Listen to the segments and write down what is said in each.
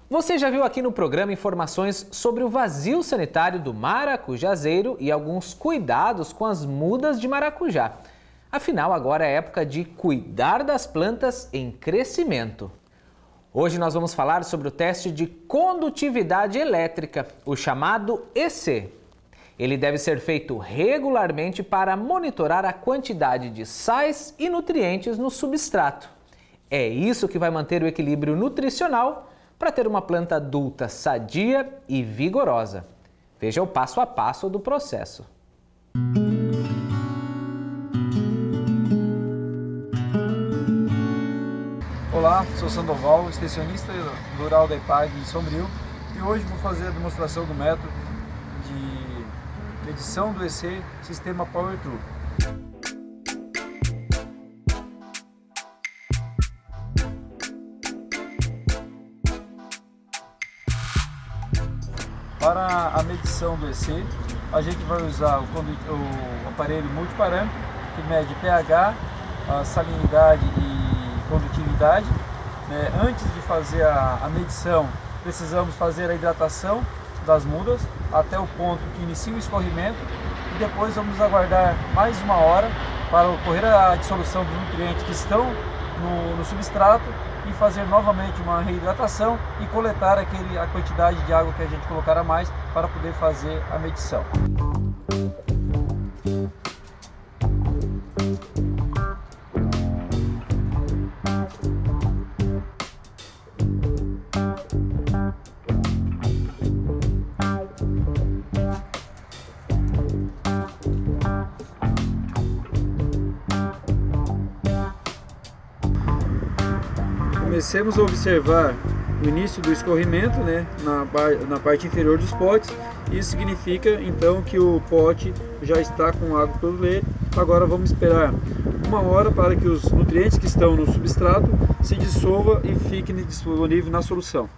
Você já viu aqui no programa informações sobre o vazio sanitário do maracujazeiro e alguns cuidados com as mudas de maracujá. Afinal, agora é época de cuidar das plantas em crescimento. Hoje nós vamos falar sobre o teste de condutividade elétrica, o chamado EC. Ele deve ser feito regularmente para monitorar a quantidade de sais e nutrientes no substrato. É isso que vai manter o equilíbrio nutricional para ter uma planta adulta sadia e vigorosa. Veja o passo a passo do processo. Olá, sou Sandoval, extensionista rural da EPAG de Sombrio, e hoje vou fazer a demonstração do método de medição do EC Sistema Power True. Para a medição do EC, a gente vai usar o aparelho multiparâmetro, que mede pH, a salinidade e condutividade. Antes de fazer a medição, precisamos fazer a hidratação das mudas até o ponto que inicia o escorrimento, e depois vamos aguardar mais uma hora para ocorrer a dissolução dos nutrientes que estão no substrato e fazer novamente uma reidratação e coletar a quantidade de água que a gente colocar a mais para poder fazer a medição. Comecemos a observar o início do escorrimento, na parte inferior dos potes. Isso significa então que o pote já está com água pelo ele. Agora vamos esperar uma hora para que os nutrientes que estão no substrato se dissolvam e fiquem disponíveis na solução.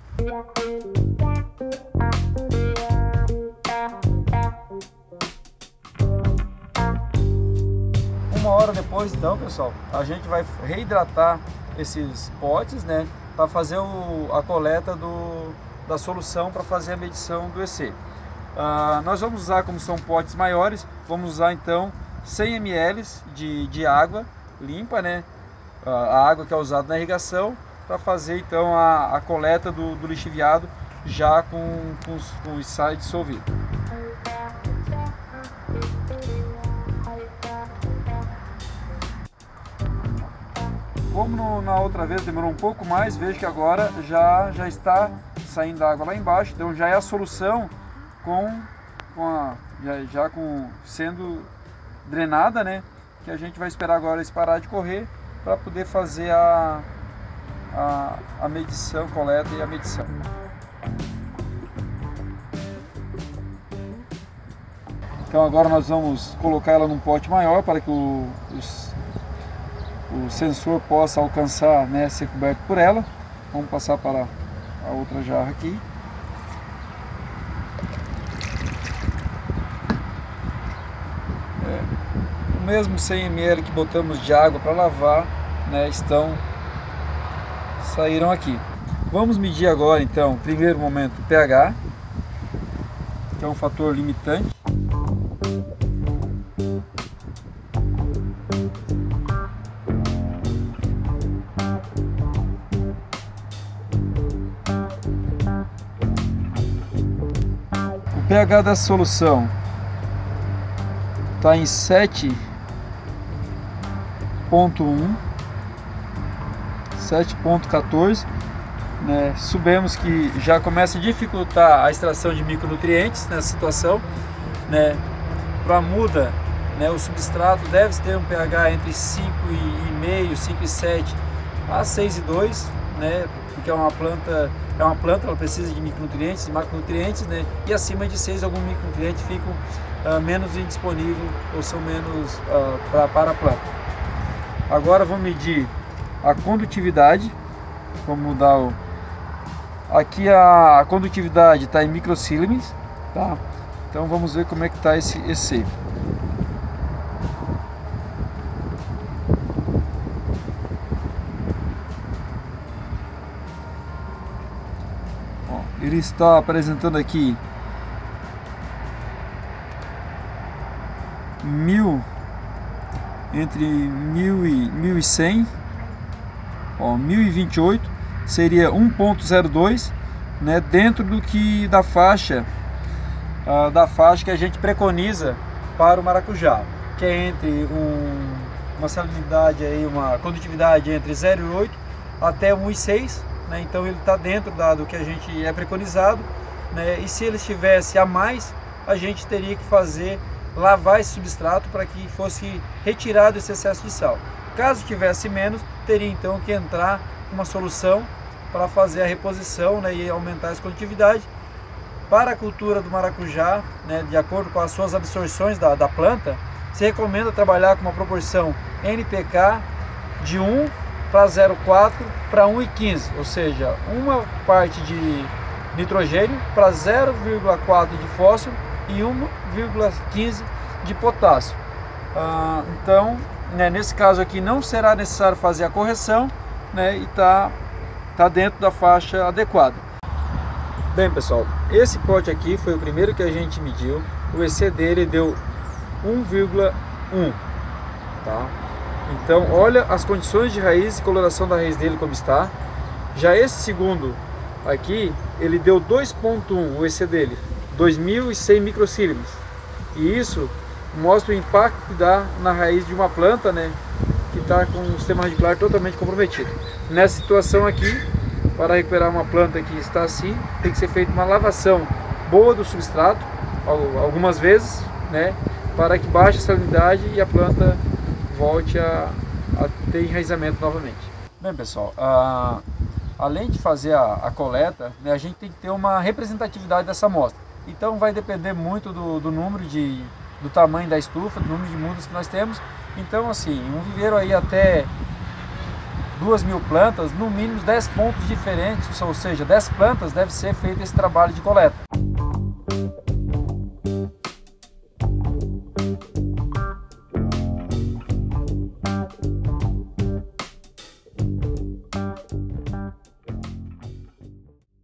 Uma hora depois, então, pessoal, a gente vai reidratar esses potes, para fazer a coleta da solução para fazer a medição do EC. Nós vamos usar, como são potes maiores, vamos usar então 100 ml de água limpa, a água que é usada na irrigação, para fazer então a coleta do lixiviado já com os sais dissolvidos. Como na outra vez demorou um pouco mais, vejo que agora já está saindo água lá embaixo, então já é a solução sendo drenada, que a gente vai esperar agora eles parar de correr para poder fazer a medição, coleta e a medição. Então agora nós vamos colocar ela num pote maior para que o sensor possa alcançar, ser coberto por ela. Vamos passar para a outra jarra aqui. O mesmo 100 ml que botamos de água para lavar, saíram aqui. Vamos medir agora então, primeiro momento, o pH, que é um fator limitante. O pH da solução está em 7.1, 7.14, Sabemos que já começa a dificultar a extração de micronutrientes nessa situação, Para a muda, o substrato deve ter um pH entre 5,5, 5,7 a 6,2, porque é uma planta, ela precisa de micronutrientes e macronutrientes, e acima de 6 alguns micronutrientes ficam menos indisponíveis ou são menos para a planta. Agora vamos medir a condutividade. Vamos mudar aqui a condutividade está em microsiemens, tá? Então vamos ver como é que está esse EC. ele está apresentando aqui 1000, entre 1000 e 1100, ó, 1028 seria 1.02, né, dentro do que da faixa que a gente preconiza para o maracujá, que é entre uma salinidade aí, uma condutividade entre 0,8 até 1,6, né? Então ele está dentro do que a gente é preconizado, né? E se ele estivesse a mais, a gente teria que lavar esse substrato para que fosse retirado esse excesso de sal. Caso tivesse menos, teria então que entrar uma solução para fazer a reposição, né, e aumentar essa condutividade. Para a cultura do maracujá, né, de acordo com as suas absorções da planta, se recomenda trabalhar com uma proporção NPK de 1 para 0,4 para 1,15, ou seja, uma parte de nitrogênio para 0,4 de fósforo e 1,15 de potássio. Então, né, nesse caso aqui não será necessário fazer a correção, né, e está dentro da faixa adequada. Bem, pessoal, esse pote aqui foi o primeiro que a gente mediu. O EC dele deu 1,1, tá? Então, olha as condições de raiz e coloração da raiz dele como está. Já esse segundo aqui, ele deu 2,1, o EC dele, 2100 microcílimes. E isso mostra o impacto que dá na raiz de uma planta, né, que está com o sistema radicular totalmente comprometido. Nessa situação aqui, para recuperar uma planta que está assim, tem que ser feita uma lavação boa do substrato, algumas vezes, né, para que baixe a salinidade e a planta volte a ter enraizamento novamente. Bem, pessoal, além de fazer a coleta, né, a gente tem que ter uma representatividade dessa amostra. Então vai depender muito do número do tamanho da estufa, do número de mudas que nós temos. Então, assim, um viveiro aí até 2.000 plantas, no mínimo 10 pontos diferentes, ou seja, 10 plantas deve ser feito esse trabalho de coleta.